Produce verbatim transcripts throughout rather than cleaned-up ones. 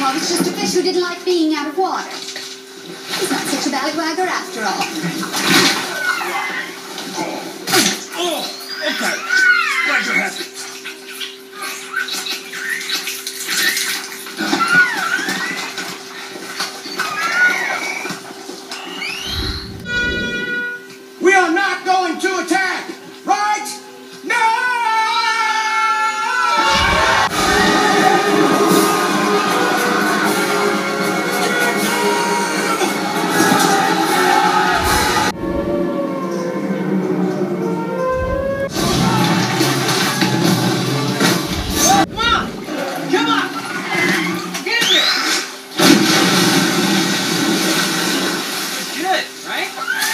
Oh, it's just a fish who didn't like being out of water. He's not such a ballywagger after all. Oh, okay. Glad you're happy. We are not going to attack, right? No!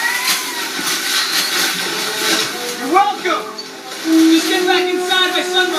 Just get back inside my son.